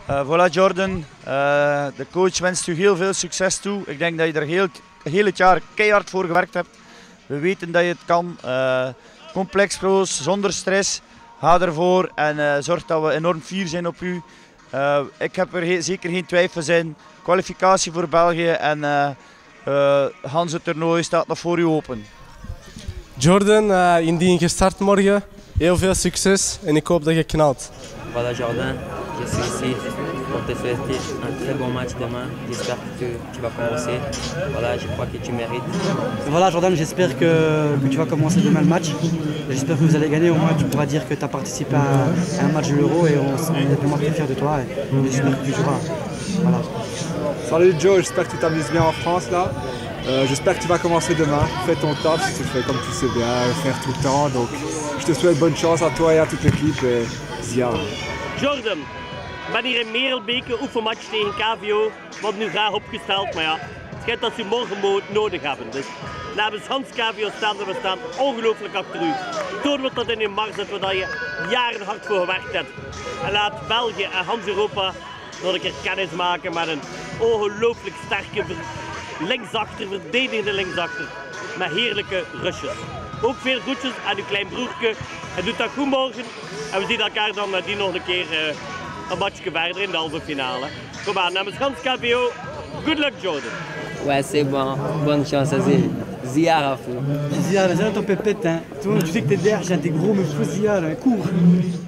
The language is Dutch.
Voilà Jordan, de coach wenst u heel veel succes toe. Ik denk dat je er heel het jaar keihard voor gewerkt hebt. We weten dat je het kan. Complexpro's, zonder stress. Ga ervoor en zorg dat we enorm fier zijn op u. Ik heb er zeker geen twijfels in. Kwalificatie voor België en Hanse toernooi staat nog voor u open. Jordan, indien gestart morgen. Heel veel succes en ik hoop dat je knalt. Voilà Jordan, je suis ici pour te souhaiter un très bon match demain. J'espère que tu vas commencer. Voilà, je crois que tu mérites. Voilà Jordan, j'espère que tu vas commencer demain le match. J'espère que vous allez gagner. Au moins tu pourras dire que tu as participé à un match de l'Euro et on est vraiment très fiers de toi. Et j'espère que tu joueras. Voilà. Salut Joe, j'espère que tu t'amuses bien en France là. J'espère que tu vas commencer demain. Fais ton top, si tu fais comme tu sais bien faire tout le temps. Donc je te souhaite bonne chance à toi et à toute l'équipe. Zia. Jordan, ik ben hier in Merelbeke, oefenmatch tegen KVO. Wordt nu graag opgesteld, maar ja, het schijnt dat ze morgen nodig hebben. Dus namens Hans KVO staan we staan ongelooflijk achter u. Toon wat dat in je mars zit, waar je jaren hard voor gewerkt hebt. En laat België en Hans Europa nog een keer kennis maken met een ongelooflijk sterke linksachter, verdedigende linksachter. Met heerlijke rushes. Ook veel groetjes aan uw klein broertje. Hij doet dat goed morgen. En we zien elkaar dan die nog een keer een matchje verder in de halve finale. Kom aan, namens Hans KVO, good luck Jordan. Ouais, c'est bon. Bonne chance, c'est Zia à fond. Zia, viens ton pépette, hein. Tu sais que t'es derrière, j'ai des gros, mais faut Zia, là, cours.